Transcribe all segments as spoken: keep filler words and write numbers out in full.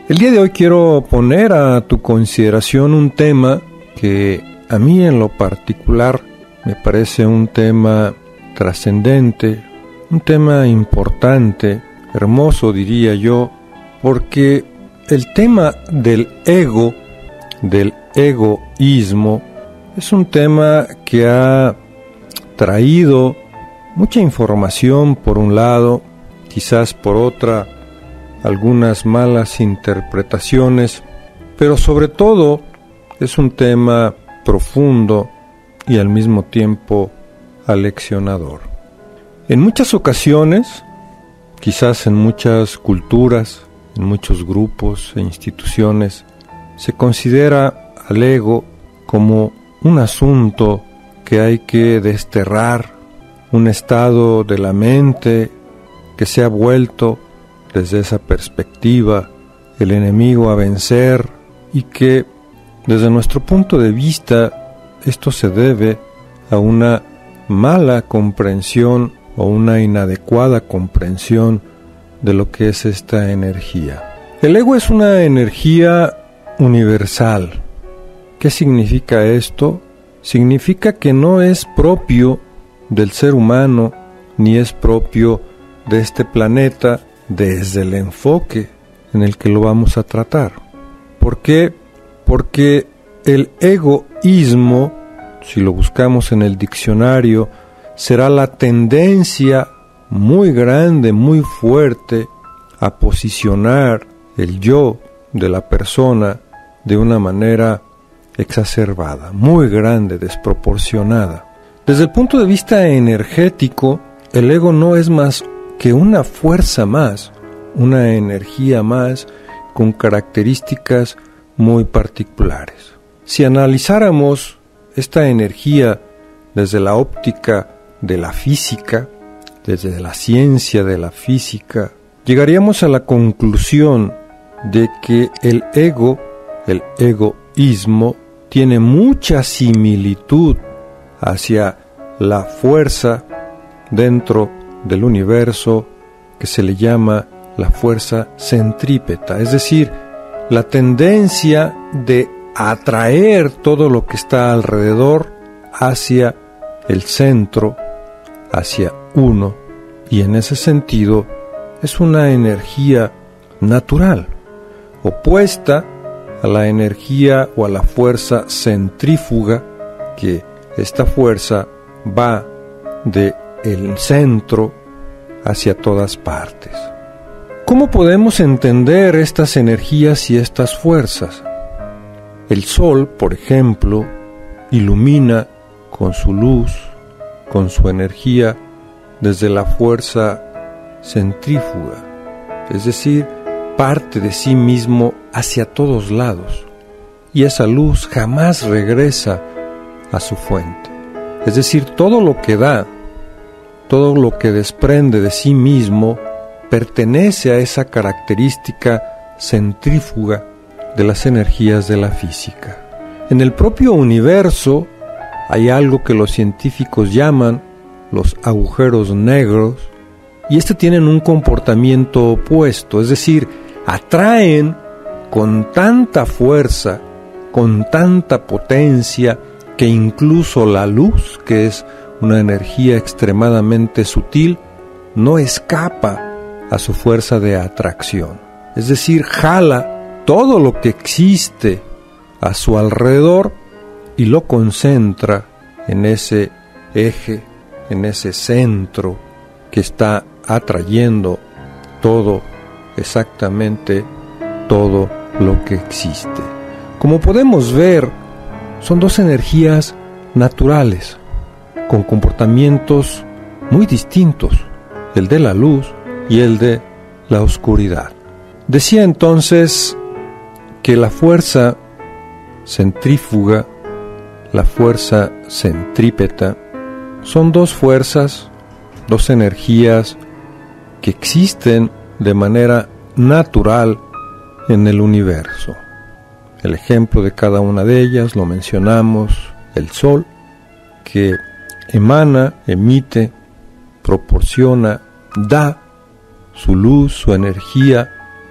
El día de hoy quiero poner a tu consideración un tema que a mí en lo particular me parece un tema trascendente, un tema importante, hermoso diría yo, porque el tema del ego, del egoísmo, es un tema que ha traído mucha información por un lado, quizás por otra, algunas malas interpretaciones, pero sobre todo es un tema profundo y al mismo tiempo aleccionador. En muchas ocasiones, quizás en muchas culturas, en muchos grupos e instituciones, se considera al ego como un asunto que hay que desterrar, un estado de la mente que se ha vuelto desde esa perspectiva el enemigo a vencer y que desde nuestro punto de vista esto se debe a una mala comprensión o una inadecuada comprensión de lo que es esta energía. El ego es una energía universal. ¿Qué significa esto? Significa que no es propio del ser humano ni es propio de este planeta desde el enfoque en el que lo vamos a tratar. ¿Por qué? Porque el egoísmo, si lo buscamos en el diccionario, será la tendencia muy grande, muy fuerte a posicionar el yo de la persona de una manera exacerbada, muy grande, desproporcionada. Desde el punto de vista energético, el ego no es más que una fuerza más, una energía más con características muy particulares. Si analizáramos esta energía desde la óptica de la física, desde la ciencia de la física, llegaríamos a la conclusión de que el ego, el egoísmo, tiene mucha similitud hacia la fuerza dentro del universo que se le llama la fuerza centrípeta, es decir, la tendencia de atraer todo lo que está alrededor hacia el centro, hacia uno, y en ese sentido es una energía natural, opuesta a la energía o a la fuerza centrífuga, que esta fuerza va de el centro hacia todas partes. ¿Cómo podemos entender estas energías y estas fuerzas? El sol, por ejemplo, ilumina con su luz, con su energía, desde la fuerza centrífuga, es decir, parte de sí mismo hacia todos lados, y esa luz jamás regresa a su fuente. Es decir, todo lo que da, todo lo que desprende de sí mismo, pertenece a esa característica centrífuga de las energías de la física. En el propio universo hay algo que los científicos llaman los agujeros negros, y estos tienen un comportamiento opuesto, es decir, atraen con tanta fuerza, con tanta potencia, que incluso la luz, que es una energía extremadamente sutil, no escapa a su fuerza de atracción. Es decir, jala todo lo que existe a su alrededor y lo concentra en ese eje, en ese centro que está atrayendo todo, exactamente todo lo que existe. Como podemos ver, son dos energías naturales, con comportamientos muy distintos, el de la luz y el de la oscuridad. Decía entonces que la fuerza centrífuga, la fuerza centrípeta, son dos fuerzas, dos energías que existen de manera natural en el universo. El ejemplo de cada una de ellas lo mencionamos, el sol, que emana, emite, proporciona, da su luz, su energía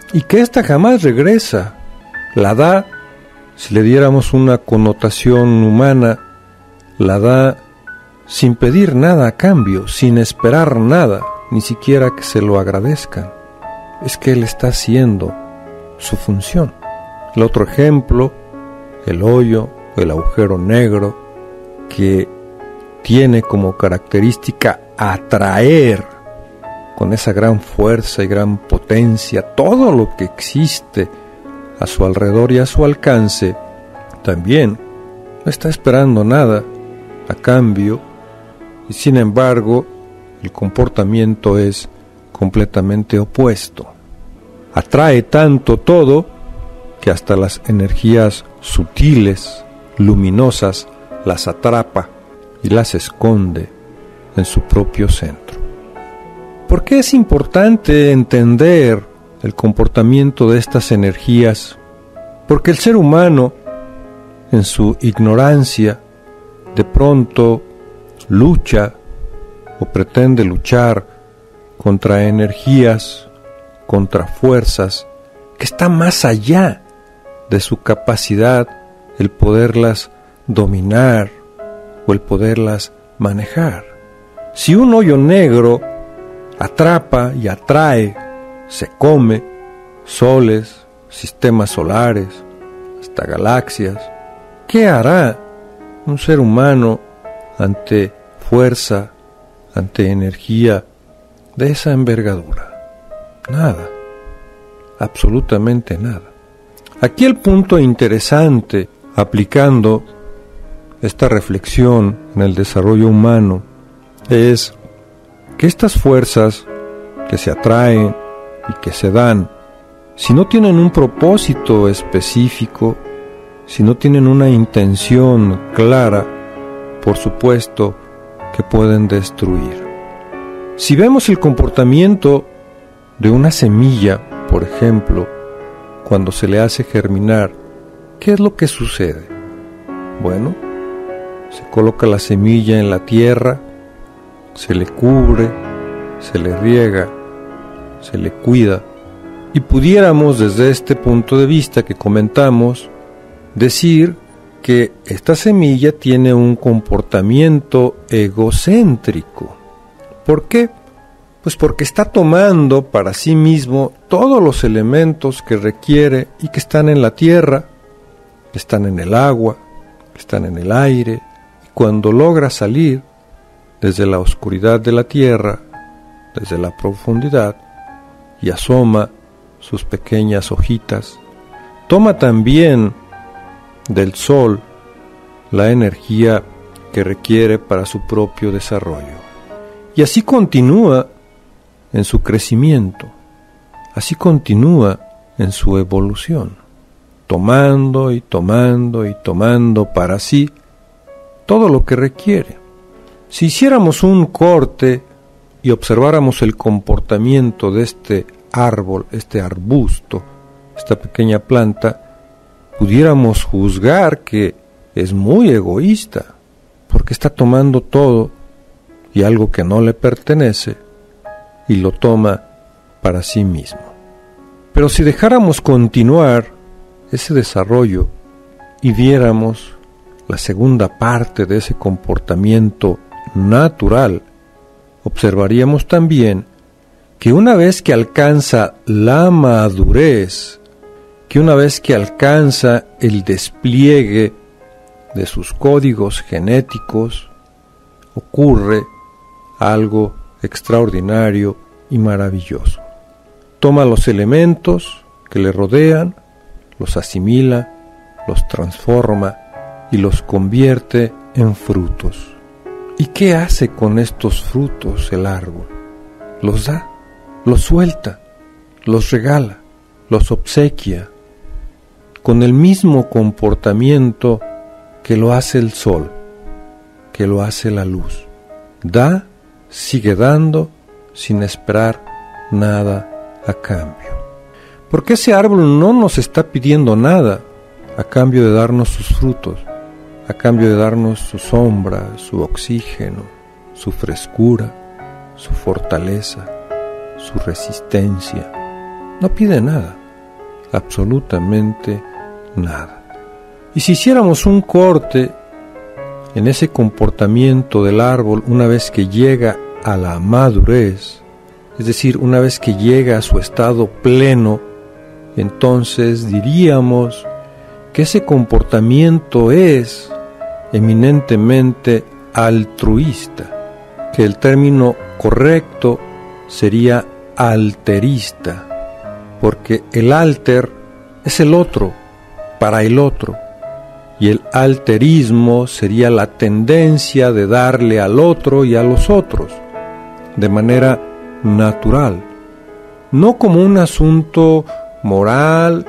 y que ésta jamás regresa. La da, si le diéramos una connotación humana, la da sin pedir nada a cambio, sin esperar nada, ni siquiera que se lo agradezcan. Es que Él está haciendo su función. El otro ejemplo, el hoyo, el agujero negro, que tiene como característica atraer con esa gran fuerza y gran potencia todo lo que existe a su alrededor y a su alcance, también no está esperando nada a cambio, y sin embargo el comportamiento es completamente opuesto. Atrae tanto todo que hasta las energías sutiles, luminosas, las atrapa y las esconde en su propio centro. ¿Por qué es importante entender el comportamiento de estas energías? Porque el ser humano, en su ignorancia, de pronto lucha o pretende luchar contra energías, contra fuerzas que están más allá de su capacidad el poderlas dominar o el poderlas manejar. Si un hoyo negro atrapa y atrae, se come soles, sistemas solares, hasta galaxias, ¿qué hará un ser humano ante fuerza, ante energía de esa envergadura? Nada, absolutamente nada. Aquí el punto interesante, aplicando esta reflexión en el desarrollo humano, es que estas fuerzas que se atraen y que se dan, si no tienen un propósito específico, si no tienen una intención clara, por supuesto que pueden destruir. Si vemos el comportamiento de una semilla, por ejemplo, cuando se le hace germinar, ¿qué es lo que sucede? Bueno, se coloca la semilla en la tierra, se le cubre, se le riega, se le cuida, y pudiéramos desde este punto de vista que comentamos decir que esta semilla tiene un comportamiento egocéntrico. ¿Por qué? Pues porque está tomando para sí mismo todos los elementos que requiere y que están en la tierra, que están en el agua, que están en el aire, y cuando logra salir desde la oscuridad de la tierra, desde la profundidad, y asoma sus pequeñas hojitas, toma también del sol la energía que requiere para su propio desarrollo. Y así continúa en su crecimiento, así continúa en su evolución, tomando y tomando y tomando para sí todo lo que requiere. Si hiciéramos un corte y observáramos el comportamiento de este árbol, este arbusto, esta pequeña planta, pudiéramos juzgar que es muy egoísta, porque está tomando todo y algo que no le pertenece, y lo toma para sí mismo. Pero si dejáramos continuar ese desarrollo y viéramos la segunda parte de ese comportamiento natural, observaríamos también que una vez que alcanza la madurez, que una vez que alcanza el despliegue de sus códigos genéticos, ocurre algo extraordinario y maravilloso. Toma los elementos que le rodean, los asimila, los transforma y los convierte en frutos. ¿Y qué hace con estos frutos el árbol? Los da, los suelta, los regala, los obsequia, con el mismo comportamiento que lo hace el sol, que lo hace la luz. Da, sigue dando, sin esperar nada a cambio. Porque ese árbol no nos está pidiendo nada a cambio de darnos sus frutos, a cambio de darnos su sombra, su oxígeno, su frescura, su fortaleza, su resistencia. No pide nada. absolutamente nada. Y si hiciéramos un corte en ese comportamiento del árbol una vez que llega a la madurez, es decir, una vez que llega a su estado pleno, entonces diríamos que ese comportamiento es eminentemente altruista, que el término correcto sería alterista, porque el alter es el otro, para el otro, y el alterismo sería la tendencia de darle al otro y a los otros, de manera natural, no como un asunto moral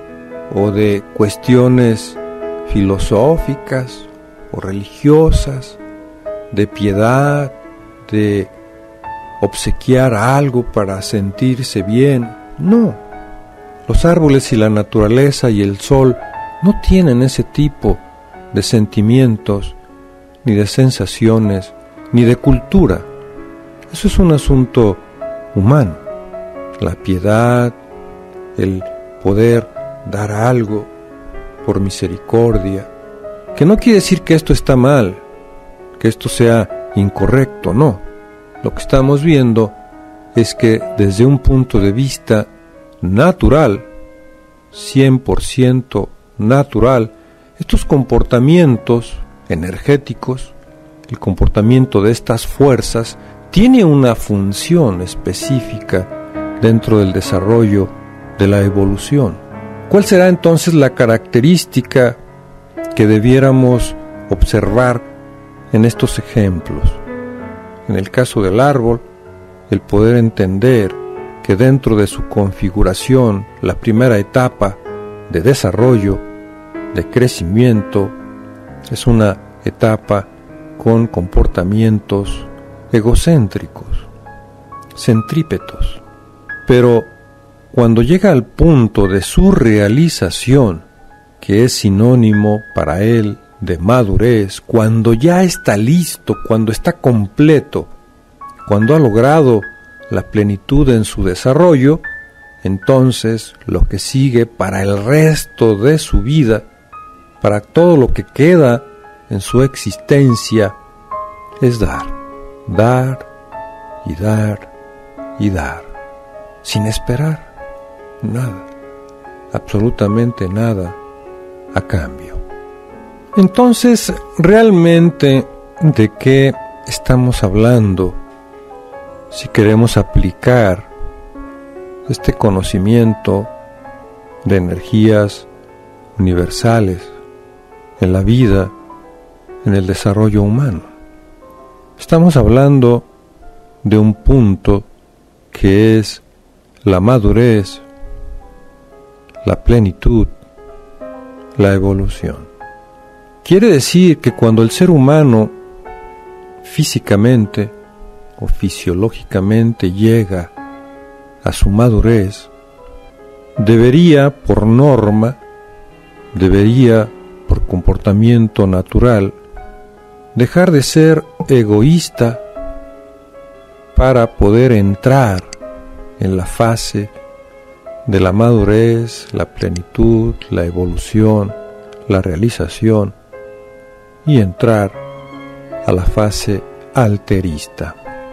o de cuestiones filosóficas o religiosas, de piedad, de obsequiar algo para sentirse bien. No, los árboles y la naturaleza y el sol no tienen ese tipo de sentimientos, ni de sensaciones, ni de cultura. Eso es un asunto humano. La piedad, el poder dar algo por misericordia, que no quiere decir que esto está mal, que esto sea incorrecto, no. Lo que estamos viendo es que desde un punto de vista natural, cien por ciento natural, estos comportamientos energéticos, el comportamiento de estas fuerzas, tiene una función específica dentro del desarrollo de la evolución. ¿Cuál será entonces la característica que debiéramos observar en estos ejemplos? En el caso del árbol, el poder entender que dentro de su configuración, la primera etapa de desarrollo, de crecimiento, es una etapa con comportamientos egocéntricos, centrípetos. Pero cuando llega al punto de su realización, que es sinónimo para él de madurez, cuando ya está listo, cuando está completo, cuando ha logrado la plenitud en su desarrollo, entonces lo que sigue para el resto de su vida, para todo lo que queda en su existencia, es dar, dar y dar y dar, sin esperar nada, absolutamente nada a cambio. Entonces, ¿realmente de qué estamos hablando si queremos aplicar este conocimiento de energías universales en la vida, en el desarrollo humano? Estamos hablando de un punto que es la madurez, la plenitud, la evolución. Quiere decir que cuando el ser humano físicamente o fisiológicamente llega a su madurez, debería por norma, debería por comportamiento natural, dejar de ser egoísta para poder entrar en la fase de la madurez, la plenitud, la evolución, la realización y entrar a la fase alterista.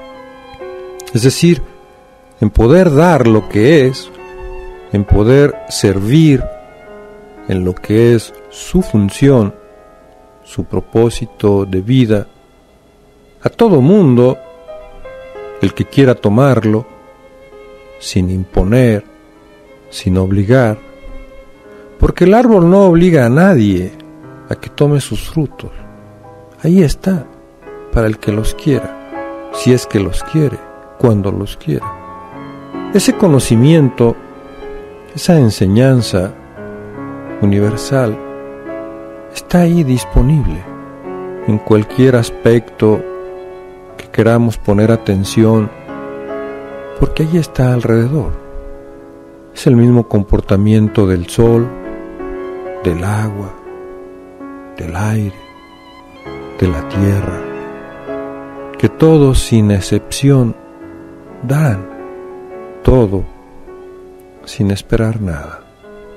Es decir, en poder dar lo que es, en poder servir en lo que es su función, su propósito de vida, a todo mundo, el que quiera tomarlo, sin imponer, sin obligar, porque el árbol no obliga a nadie a que tome sus frutos. Ahí está, para el que los quiera, si es que los quiere, cuando los quiera. Ese conocimiento, esa enseñanza universal, está ahí disponible en cualquier aspecto que queramos poner atención, porque ahí está alrededor. Es el mismo comportamiento del sol, del agua, del aire, de la tierra, que todos sin excepción dan todo sin esperar nada.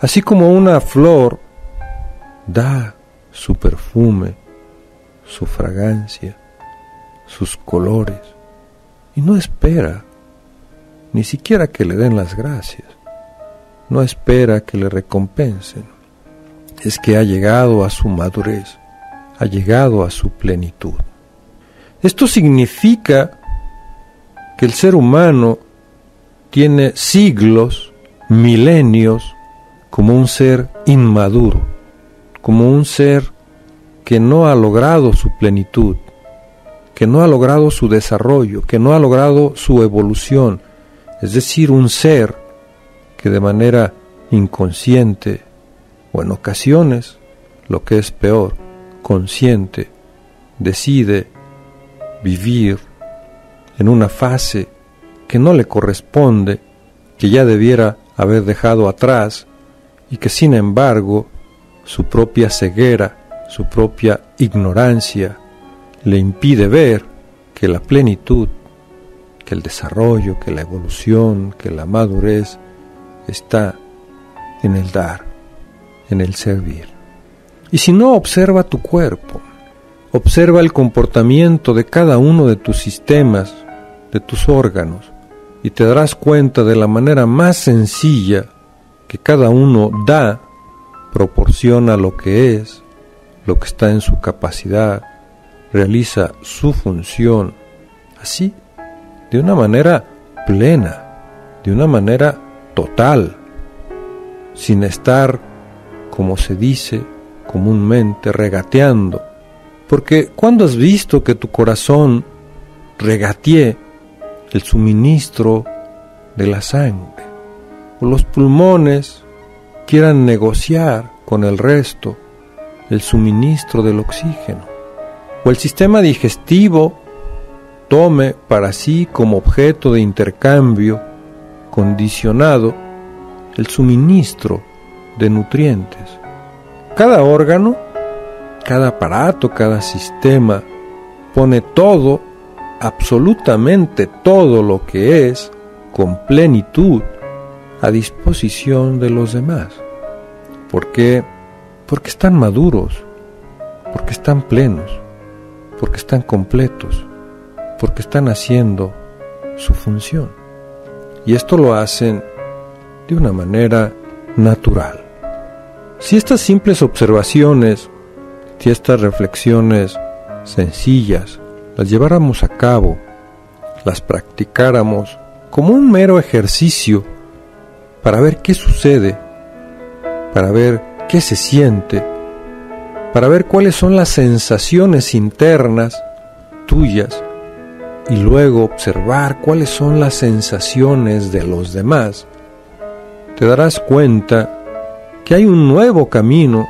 Así como una flor da su perfume, su fragancia, sus colores, y no espera ni siquiera que le den las gracias, no espera que le recompensen, es que ha llegado a su madurez, ha llegado a su plenitud. Esto significa que el ser humano tiene siglos, milenios, como un ser inmaduro, como un ser que no ha logrado su plenitud, que no ha logrado su desarrollo, que no ha logrado su evolución, es decir, un ser que de manera inconsciente, o en ocasiones, lo que es peor, consciente, decide vivir en una fase que no le corresponde, que ya debiera haber dejado atrás, y que sin embargo su propia ceguera, su propia ignorancia le impide ver que la plenitud, que el desarrollo, que la evolución, que la madurez está en el dar, en el servir. Y si no, observa tu cuerpo, observa el comportamiento de cada uno de tus sistemas, de tus órganos, y te darás cuenta de la manera más sencilla que cada uno da, proporciona lo que es, lo que está en su capacidad, realiza su función, así, de una manera plena, de una manera total, sin estar, como se dice comúnmente, regateando. Porque ¿cuándo has visto que tu corazón regatee el suministro de la sangre? O los pulmones quieran negociar con el resto el suministro del oxígeno. O el sistema digestivo tome para sí como objeto de intercambio condicionado el suministro de nutrientes. Cada órgano, cada aparato, cada sistema pone todo, absolutamente todo lo que es, con plenitud, a disposición de los demás. ¿Por qué? Porque están maduros, porque están plenos, porque están completos, porque están haciendo su función. Y esto lo hacen de una manera natural. Si estas simples observaciones, si estas reflexiones sencillas, las lleváramos a cabo, las practicáramos como un mero ejercicio para ver qué sucede, para ver qué se siente, para ver cuáles son las sensaciones internas tuyas y luego observar cuáles son las sensaciones de los demás, te darás cuenta que hay un nuevo camino,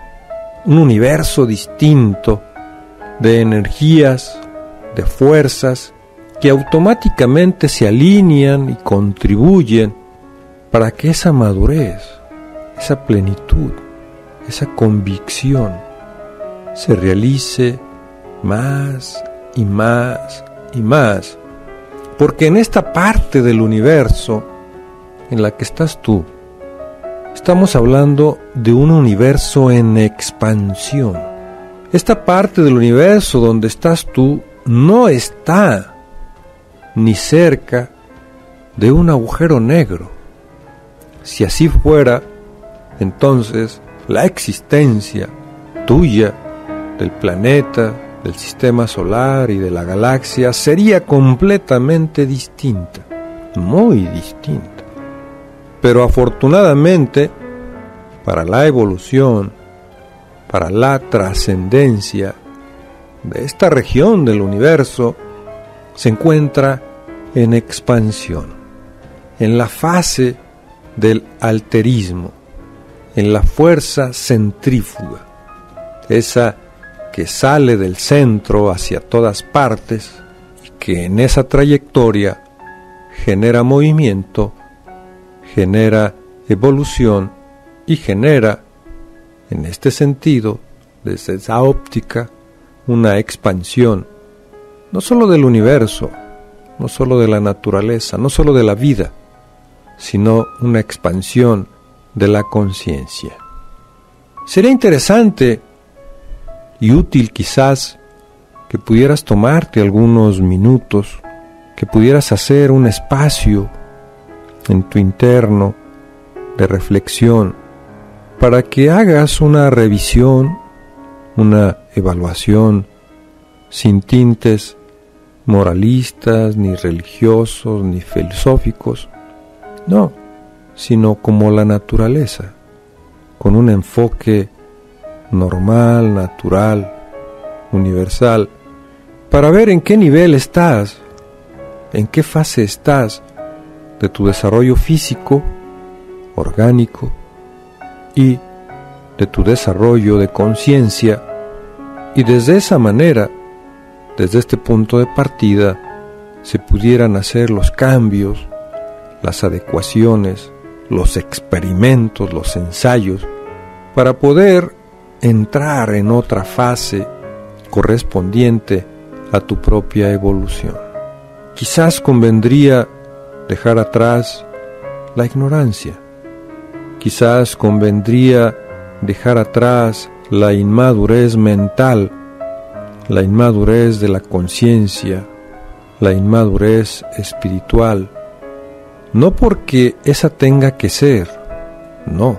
un universo distinto de energías, de fuerzas que automáticamente se alinean y contribuyen para que esa madurez, esa plenitud, esa convicción se realice más y más y más, porque en esta parte del universo en la que estás tú, estamos hablando de un universo en expansión. Esta parte del universo donde estás tú no está ni cerca de un agujero negro. Si así fuera, entonces la existencia tuya, del planeta, del sistema solar y de la galaxia sería completamente distinta, muy distinta. Pero afortunadamente, para la evolución, para la trascendencia de esta región del universo, se encuentra en expansión, en la fase del alterismo, en la fuerza centrífuga, esa que sale del centro hacia todas partes y que en esa trayectoria genera movimiento, genera evolución y genera, en este sentido, desde esa óptica, una expansión, no solo del universo, no solo de la naturaleza, no solo de la vida, sino una expansión de la conciencia. Sería interesante y útil quizás que pudieras tomarte algunos minutos, que pudieras hacer un espacio en tu interno de reflexión para que hagas una revisión, una evaluación sin tintes moralistas, ni religiosos, ni filosóficos, no, sino como la naturaleza, con un enfoque normal, natural, universal, para ver en qué nivel estás, en qué fase estás de tu desarrollo físico, orgánico, y de tu desarrollo de conciencia, y desde esa manera, desde este punto de partida, se pudieran hacer los cambios, las adecuaciones, los experimentos, los ensayos, para poder entrar en otra fase correspondiente a tu propia evolución. Quizás convendría dejar atrás la ignorancia, quizás convendría dejar atrás la inmadurez mental, la inmadurez de la conciencia, la inmadurez espiritual, no porque esa tenga que ser, no,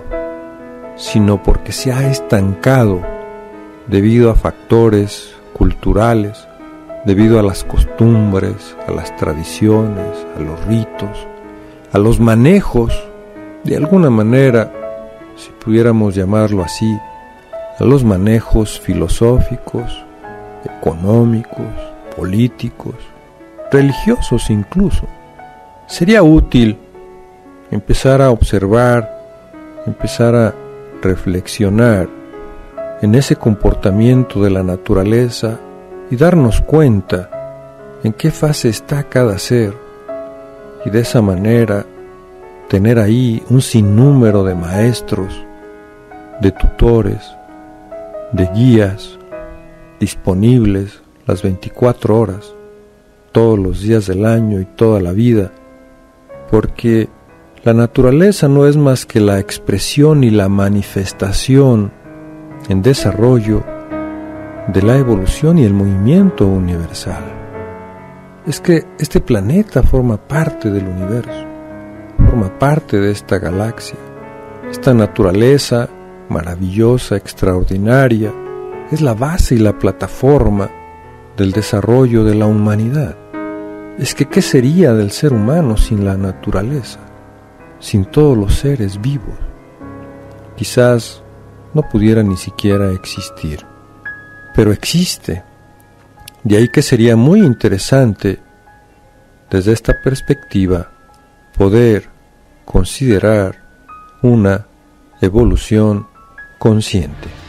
sino porque se ha estancado debido a factores culturales, debido a las costumbres, a las tradiciones, a los ritos, a los manejos, de alguna manera, si pudiéramos llamarlo así, a los manejos filosóficos, económicos, políticos, religiosos incluso. Sería útil empezar a observar, empezar a reflexionar en ese comportamiento de la naturaleza y darnos cuenta en qué fase está cada ser, y de esa manera tener ahí un sinnúmero de maestros, de tutores, de guías disponibles las veinticuatro horas, todos los días del año y toda la vida, porque la naturaleza no es más que la expresión y la manifestación en desarrollo de la evolución y el movimiento universal. Es que este planeta forma parte del universo, forma parte de esta galaxia. Esta naturaleza maravillosa, extraordinaria, es la base y la plataforma del desarrollo de la humanidad. Es que ¿qué sería del ser humano sin la naturaleza? Sin todos los seres vivos. Quizás no pudiera ni siquiera existir, pero existe. De ahí que sería muy interesante, desde esta perspectiva, poder considerar una evolución consciente.